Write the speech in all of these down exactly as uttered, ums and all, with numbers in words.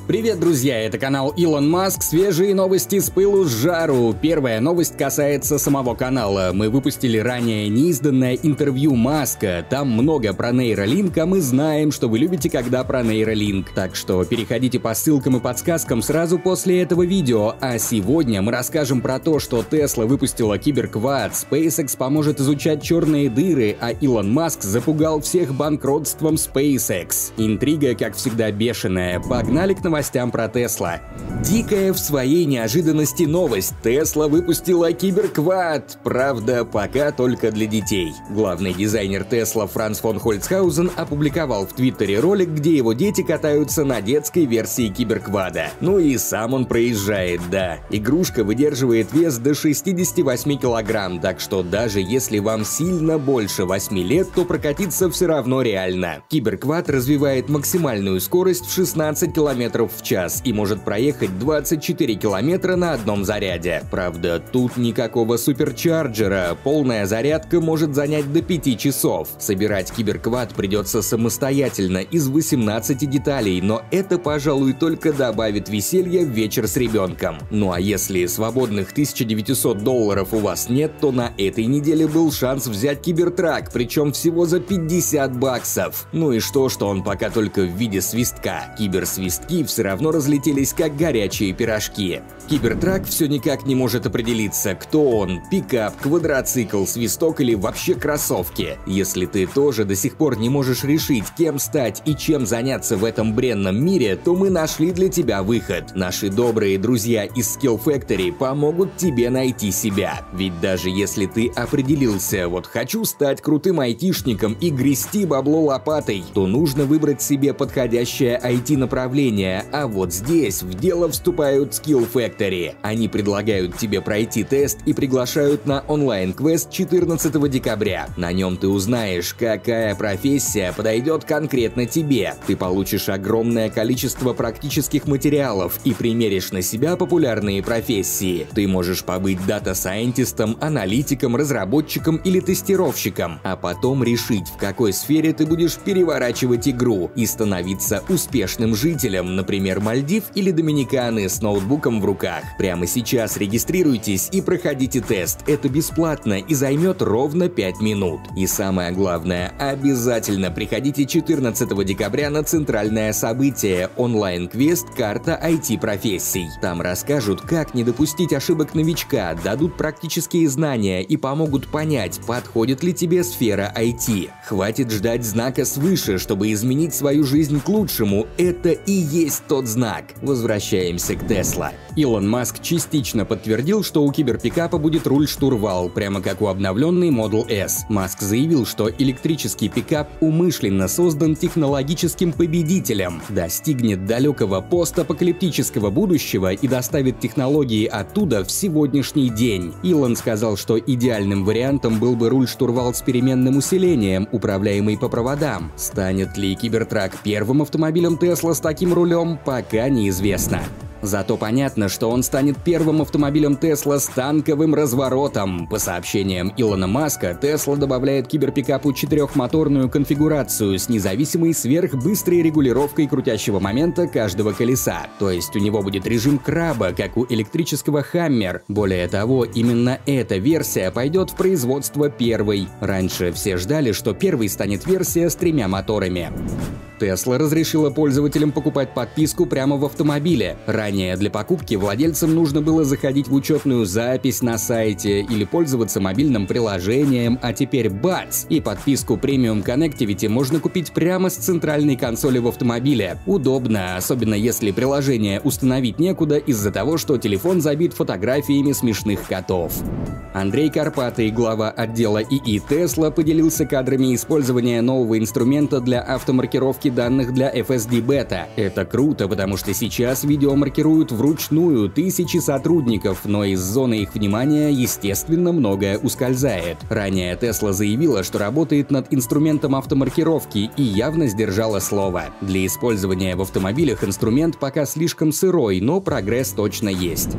Привет, друзья, это канал Илон Маск, свежие новости с пылу с жару. Первая новость касается самого канала. Мы выпустили ранее неизданное интервью Маска, там много про нейролинк, а мы знаем, что вы любите, когда про нейролинк. Так что переходите по ссылкам и подсказкам сразу после этого видео. А сегодня мы расскажем про то, что Tesla выпустила киберквад, SpaceX поможет изучать черные дыры, а Илон Маск запугал всех банкротством SpaceX. Интрига, как всегда, бешеная. Погнали к новостям. Новостям про Tesla. Дикая в своей неожиданности новость. Tesla выпустила киберквад. Правда, пока только для детей. Главный дизайнер Tesla Франц фон Хольцхаузен опубликовал в Твиттере ролик, где его дети катаются на детской версии киберквада. Ну и сам он проезжает, да. Игрушка выдерживает вес до шестидесяти восьми килограмм, так что даже если вам сильно больше восьми лет, то прокатиться все равно реально. Киберквад развивает максимальную скорость в шестнадцать километров в час и может проехать двадцать четыре километра на одном заряде. Правда, тут никакого суперчарджера, полная зарядка может занять до пяти часов. Собирать киберквад придется самостоятельно из восемнадцати деталей, но это, пожалуй, только добавит веселья в вечер с ребенком. Ну а если свободных тысяча девятьсот долларов у вас нет, то на этой неделе был шанс взять кибертрак, причем всего за пятьдесят баксов. Ну и что, что он пока только в виде свистка. Киберсвистки все равно разлетелись как горячие пирожки. Кибертрак все никак не может определиться, кто он – пикап, квадроцикл, свисток или вообще кроссовки. Если ты тоже до сих пор не можешь решить, кем стать и чем заняться в этом бренном мире, то мы нашли для тебя выход. Наши добрые друзья из Skill Factory помогут тебе найти себя. Ведь даже если ты определился, вот хочу стать крутым айтишником и грести бабло лопатой, то нужно выбрать себе подходящее ай ти-направление. А вот здесь в дело вступают Skill Factory. Они предлагают тебе пройти тест и приглашают на онлайн-квест четырнадцатого декабря. На нем ты узнаешь, какая профессия подойдет конкретно тебе. Ты получишь огромное количество практических материалов и примеришь на себя популярные профессии. Ты можешь побыть дата-сайентистом, аналитиком, разработчиком или тестировщиком, а потом решить, в какой сфере ты будешь переворачивать игру и становиться успешным жителем, например, Мальдив или Доминиканы с ноутбуком в руках. Прямо сейчас регистрируйтесь и проходите тест. Это бесплатно и займет ровно пять минут. И самое главное, обязательно приходите четырнадцатого декабря на центральное событие онлайн-квест «Карта ай ти-профессий». Там расскажут, как не допустить ошибок новичка, дадут практические знания и помогут понять, подходит ли тебе сфера ай ти. Хватит ждать знака свыше, чтобы изменить свою жизнь к лучшему. Это и есть тот знак. Возвращаемся к Tesla. Илон Маск частично подтвердил, что у киберпикапа будет руль-штурвал, прямо как у обновленной Model S. Маск заявил, что электрический пикап умышленно создан технологическим победителем, достигнет далекого постапокалиптического будущего и доставит технологии оттуда в сегодняшний день. Илон сказал, что идеальным вариантом был бы руль-штурвал с переменным усилением, управляемый по проводам. Станет ли кибертрак первым автомобилем Tesla с таким рулем, пока неизвестно. Зато понятно, что он станет первым автомобилем Tesla с танковым разворотом. По сообщениям Илона Маска, Tesla добавляет киберпикапу четырехмоторную конфигурацию с независимой сверхбыстрой регулировкой крутящего момента каждого колеса. То есть у него будет режим краба, как у электрического Hammer. Более того, именно эта версия пойдет в производство первой. Раньше все ждали, что первой станет версия с тремя моторами. Tesla разрешила пользователям покупать подписку прямо в автомобиле. Ранее для покупки владельцам нужно было заходить в учетную запись на сайте или пользоваться мобильным приложением, а теперь бац! И подписку Premium Connectivity можно купить прямо с центральной консоли в автомобиле. Удобно, особенно если приложение установить некуда из-за того, что телефон забит фотографиями смешных котов. Андрей Карпатый, глава отдела ИИ Tesla, поделился кадрами использования нового инструмента для автомаркировки данных для эф эс ди Beta. Это круто, потому что сейчас видео маркируют вручную тысячи сотрудников, но из зоны их внимания, естественно, многое ускользает. Ранее Tesla заявила, что работает над инструментом автомаркировки и явно сдержала слово. Для использования в автомобилях инструмент пока слишком сырой, но прогресс точно есть.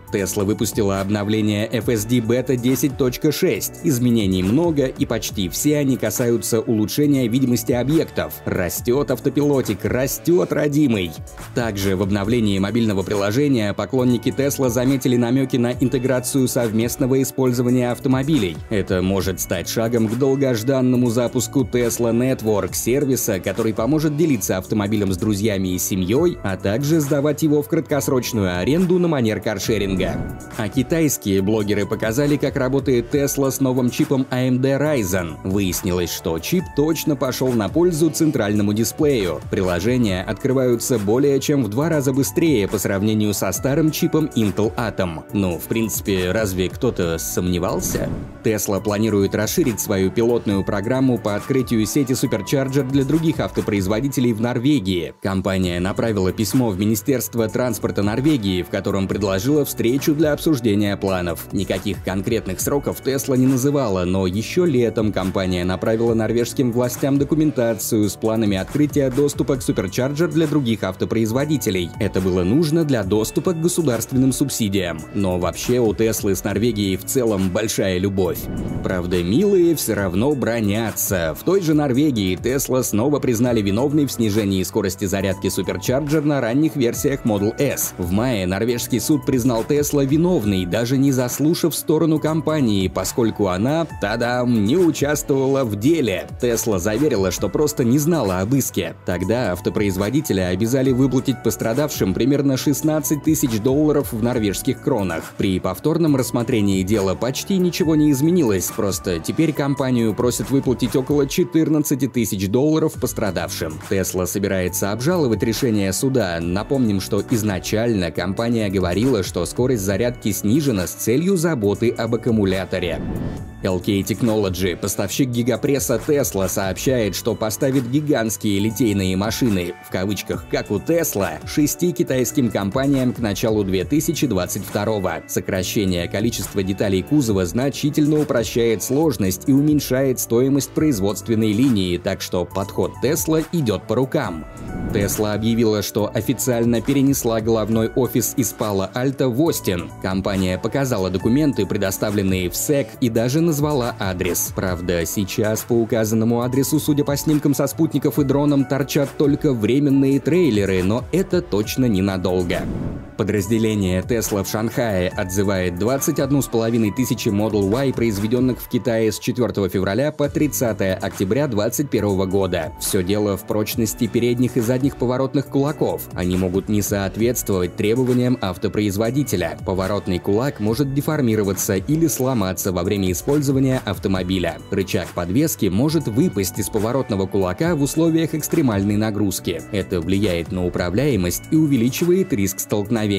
Tesla выпустила обновление эф эс ди Beta десять точка шесть. Изменений много, и почти все они касаются улучшения видимости объектов. Растет автопилотик, растет родимый. Также в обновлении мобильного приложения поклонники Tesla заметили намеки на интеграцию совместного использования автомобилей. Это может стать шагом к долгожданному запуску Tesla Network, сервиса, который поможет делиться автомобилем с друзьями и семьей, а также сдавать его в краткосрочную аренду на манер каршеринга. А китайские блогеры показали, как работает Tesla с новым чипом эй эм ди Ryzen. Выяснилось, что чип точно пошел на пользу центральному дисплею. Приложения открываются более чем в два раза быстрее по сравнению со старым чипом Intel Atom. Ну, в принципе, разве кто-то сомневался? Tesla планирует расширить свою пилотную программу по открытию сети Supercharger для других автопроизводителей в Норвегии. Компания направила письмо в Министерство транспорта Норвегии, в котором предложила встречу для обсуждения планов. Никаких конкретных сроков Tesla не называла, но еще летом компания направила норвежским властям документацию с планами открытия доступа к Supercharger для других автопроизводителей. Это было нужно для доступа к государственным субсидиям. Но вообще у Tesla с Норвегией в целом большая любовь. Правда, милые все равно бронятся. В той же Норвегии Tesla снова признали виновной в снижении скорости зарядки Supercharger на ранних версиях Model S. В мае норвежский суд признал Tesla виновной, даже не заслушав сторону компании, поскольку она, тадам, не участвовала в деле. Tesla заверила, что просто не знала об иске. Тогда автопроизводителя обязали выплатить пострадавшим примерно шестнадцать тысяч долларов в норвежских кронах. При повторном рассмотрении дела почти ничего не изменилось, просто теперь компанию просят выплатить около четырнадцати тысяч долларов пострадавшим. Tesla собирается обжаловать решение суда. Напомним, что изначально компания говорила, что скорость зарядки снижена с целью заботы об аккумуляторе. эл кей Technology, поставщик гигапресса Tesla, сообщает, что поставит гигантские литейные машины, в кавычках, как у Tesla, шести китайским компаниям к началу две тысячи двадцать второго. Сокращение количества деталей кузова значительно упрощает сложность и уменьшает стоимость производственной линии, так что подход Tesla идет по рукам. Tesla объявила, что официально перенесла головной офис из Пало-Альто в Остин. Компания показала документы, предоставленные в сэк, и даже назвала адрес. Правда, сейчас по указанному адресу, судя по снимкам со спутников и дронам, торчат только временные трейлеры, но это точно ненадолго. Подразделение Tesla в Шанхае отзывает двадцать одну с половиной тысячи Model Y, произведенных в Китае с четвёртого февраля по тридцатое октября две тысячи двадцать первого года. Все дело в прочности передних и задних поворотных кулаков. Они могут не соответствовать требованиям автопроизводителя. Поворотный кулак может деформироваться или сломаться во время использования автомобиля. Рычаг подвески может выпасть из поворотного кулака в условиях экстремальной нагрузки. Это влияет на управляемость и увеличивает риск столкновения.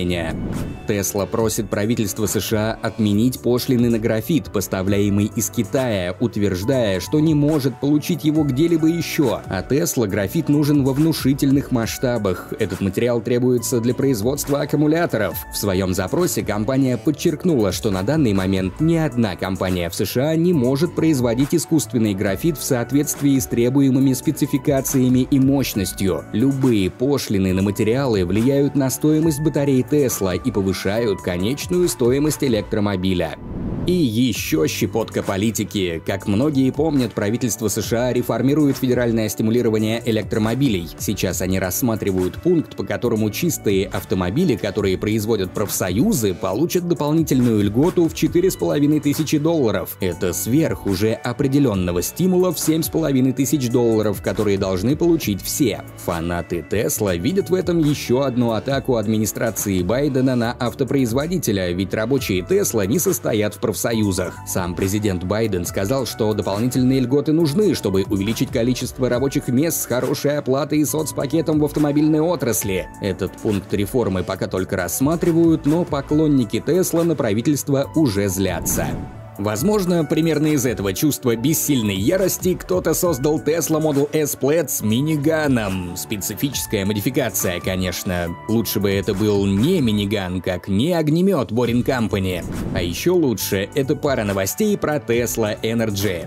Tesla просит правительство США отменить пошлины на графит, поставляемый из Китая, утверждая, что не может получить его где-либо еще. А Tesla графит нужен во внушительных масштабах. Этот материал требуется для производства аккумуляторов. В своем запросе компания подчеркнула, что на данный момент ни одна компания в США не может производить искусственный графит в соответствии с требуемыми спецификациями и мощностью. Любые пошлины на материалы влияют на стоимость батареи Tesla и повышают конечную стоимость электромобиля. И еще щепотка политики. Как многие помнят, правительство США реформирует федеральное стимулирование электромобилей. Сейчас они рассматривают пункт, по которому чистые автомобили, которые производят профсоюзы, получат дополнительную льготу в четыре с половиной тысячи долларов. Это сверх уже определенного стимула в семь с половиной тысяч долларов, которые должны получить все. Фанаты Tesla видят в этом еще одну атаку администрации Байдена на автопроизводителя, ведь рабочие Tesla не состоят в профсоюзах. Сам президент Байден сказал, что дополнительные льготы нужны, чтобы увеличить количество рабочих мест с хорошей оплатой и соцпакетом в автомобильной отрасли. Этот пункт реформы пока только рассматривают, но поклонники Tesla на правительство уже злятся. Возможно, примерно из этого чувства бессильной ярости кто-то создал Tesla Model S Plaid с миниганом. Специфическая модификация, конечно. Лучше бы это был не миниган, как не огнемет Boring Company. А еще лучше — это пара новостей про Tesla Energy.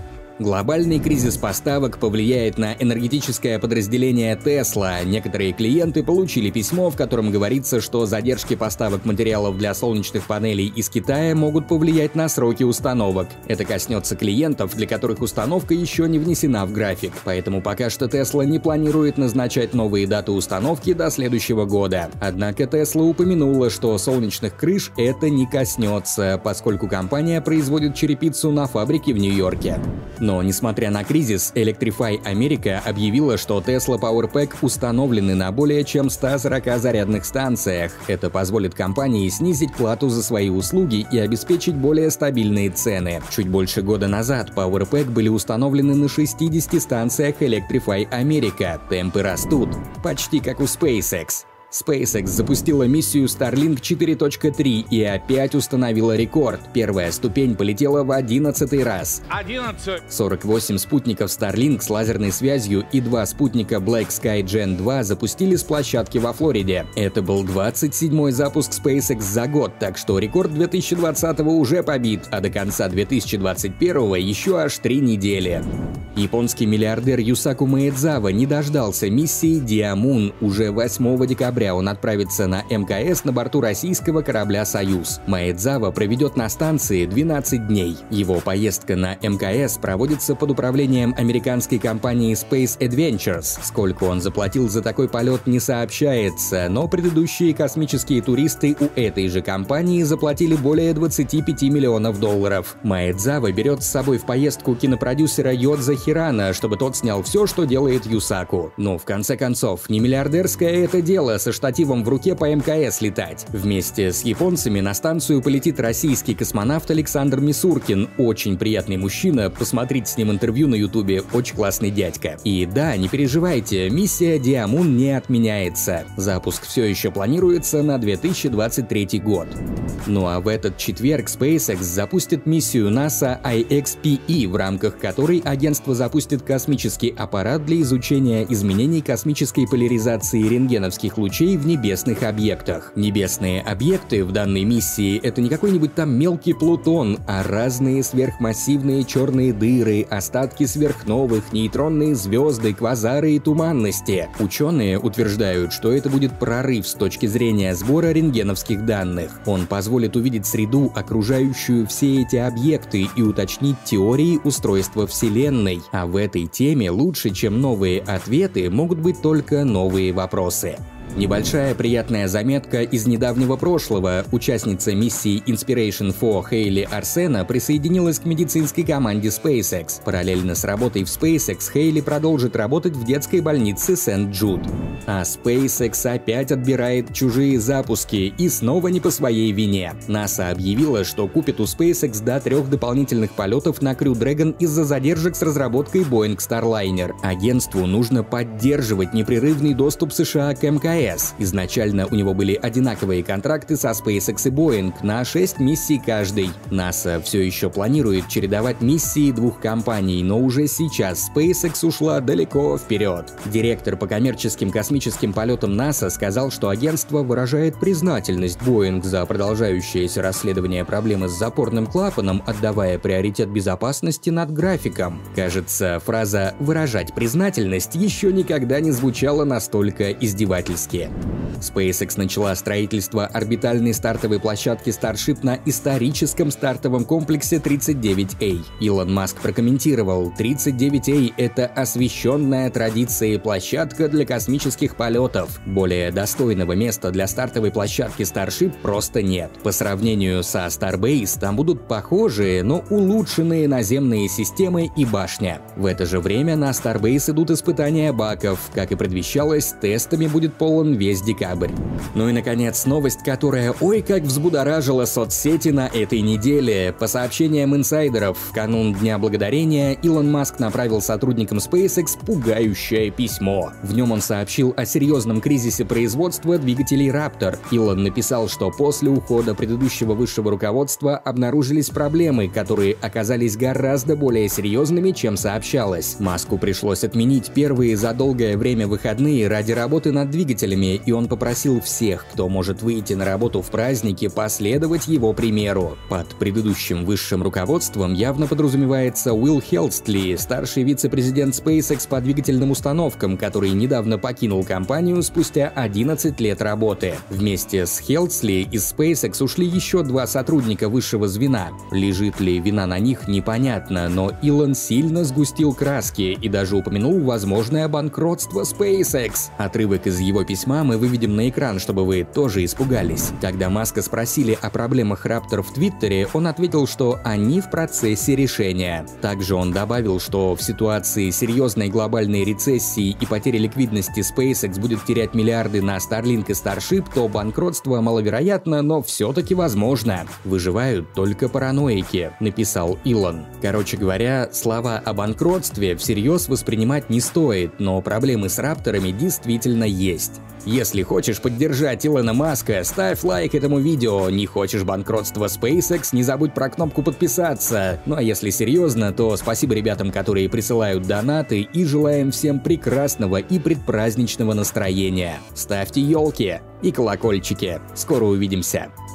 Глобальный кризис поставок повлияет на энергетическое подразделение Tesla. Некоторые клиенты получили письмо, в котором говорится, что задержки поставок материалов для солнечных панелей из Китая могут повлиять на сроки установок. Это коснется клиентов, для которых установка еще не внесена в график, поэтому пока что Tesla не планирует назначать новые даты установки до следующего года. Однако Tesla упомянула, что солнечных крыш это не коснется, поскольку компания производит черепицу на фабрике в Нью-Йорке. Но, несмотря на кризис, Electrify America объявила, что Tesla Powerpack установлены на более чем ста сорока зарядных станциях. Это позволит компании снизить плату за свои услуги и обеспечить более стабильные цены. Чуть больше года назад Powerpack были установлены на шестидесяти станциях Electrify America. Темпы растут, почти как у SpaceX. SpaceX запустила миссию Starlink четыре точка три и опять установила рекорд. Первая ступень полетела в одиннадцатый раз. одиннадцать. сорок восемь спутников Starlink с лазерной связью и два спутника Black Sky Gen два запустили с площадки во Флориде. Это был двадцать седьмой запуск SpaceX за год, так что рекорд две тысячи двадцатого уже побит, а до конца две тысячи двадцать первого еще аж три недели. Японский миллиардер Юсаку Маэдзава не дождался миссии Диамун. Уже восьмого декабря он отправится на эм ка эс на борту российского корабля «Союз». Маэдзава проведет на станции двенадцать дней. Его поездка на эм ка эс проводится под управлением американской компании Space Adventures. Сколько он заплатил за такой полет, не сообщается, но предыдущие космические туристы у этой же компании заплатили более двадцати пяти миллионов долларов. Маэдзава берет с собой в поездку кинопродюсера Йодза Хирана, чтобы тот снял все, что делает Юсаку. Но в конце концов, не миллиардерское это дело со штативом в руке по эм ка эс летать. Вместе с японцами на станцию полетит российский космонавт Александр Мисуркин. Очень приятный мужчина, посмотрите с ним интервью на ютубе, очень классный дядька. И да, не переживайте, миссия Диамун не отменяется. Запуск все еще планируется на две тысячи двадцать третий год. Ну а в этот четверг SpaceX запустит миссию NASA ай экс пи и, в рамках которой агентство запустит космический аппарат для изучения изменений космической поляризации рентгеновских лучей в небесных объектах. Небесные объекты в данной миссии — это не какой-нибудь там мелкий Плутон, а разные сверхмассивные черные дыры, остатки сверхновых, нейтронные звезды, квазары и туманности. Ученые утверждают, что это будет прорыв с точки зрения сбора рентгеновских данных. Он позволит увидеть среду, окружающую все эти объекты, и уточнить теории устройства Вселенной. А в этой теме лучше, чем новые ответы, могут быть только новые вопросы. Небольшая приятная заметка из недавнего прошлого. Участница миссии Inspiration четыре Хейли Арсена присоединилась к медицинской команде SpaceX. Параллельно с работой в SpaceX Хейли продолжит работать в детской больнице Сент-Джуд. А SpaceX опять отбирает чужие запуски, и снова не по своей вине. НАСА объявила, что купит у SpaceX до трех дополнительных полетов на Crew Dragon из-за задержек с разработкой Boeing Starliner. Агентству нужно поддерживать непрерывный доступ США к эм ка эс. Изначально у него были одинаковые контракты со SpaceX и Boeing на шесть миссий каждый. НАСА все еще планирует чередовать миссии двух компаний, но уже сейчас SpaceX ушла далеко вперед. Директор по коммерческим космическим полетам НАСА сказал, что агентство выражает признательность Boeing за продолжающееся расследование проблемы с запорным клапаном, отдавая приоритет безопасности над графиком. Кажется, фраза «выражать признательность» еще никогда не звучала настолько издевательски. SpaceX начала строительство орбитальной стартовой площадки Starship на историческом стартовом комплексе тридцать девять эй. Илон Маск прокомментировал: тридцать девять эй — это освященная традицией площадка для космических полетов. Более достойного места для стартовой площадки Starship просто нет. По сравнению со Starbase там будут похожие, но улучшенные наземные системы и башня. В это же время на Starbase идут испытания баков. Как и предвещалось, тестами будет полон весь декабрь. Ну и наконец новость, которая ой как взбудоражила соцсети на этой неделе. По сообщениям инсайдеров, в канун Дня Благодарения Илон Маск направил сотрудникам SpaceX пугающее письмо. В нем он сообщил о серьезном кризисе производства двигателей Raptor. Илон написал, что после ухода предыдущего высшего руководства обнаружились проблемы, которые оказались гораздо более серьезными, чем сообщалось. Маску пришлось отменить первые за долгое время выходные ради работы над двигателем родителями, и он попросил всех, кто может выйти на работу в праздники, последовать его примеру. Под предыдущим высшим руководством явно подразумевается Уилл Хелстли, старший вице-президент SpaceX по двигательным установкам, который недавно покинул компанию спустя одиннадцать лет работы. Вместе с Хелстли из SpaceX ушли еще два сотрудника высшего звена. Лежит ли вина на них, непонятно, но Илон сильно сгустил краски и даже упомянул возможное банкротство SpaceX. Отрывок из его письма мы выведем на экран, чтобы вы тоже испугались. Когда Маска спросили о проблемах Raptor в Твиттере, он ответил, что они в процессе решения. Также он добавил, что в ситуации серьезной глобальной рецессии и потери ликвидности SpaceX будет терять миллиарды на Starlink и Starship, то банкротство маловероятно, но все-таки возможно. Выживают только параноики, написал Илон. Короче говоря, слова о банкротстве всерьез воспринимать не стоит, но проблемы с рапторами действительно есть. Если хочешь поддержать Илона Маска, ставь лайк этому видео. Не хочешь банкротства SpaceX, не забудь про кнопку подписаться. Ну а если серьезно, то спасибо ребятам, которые присылают донаты, и желаем всем прекрасного и предпраздничного настроения. Ставьте елки и колокольчики. Скоро увидимся.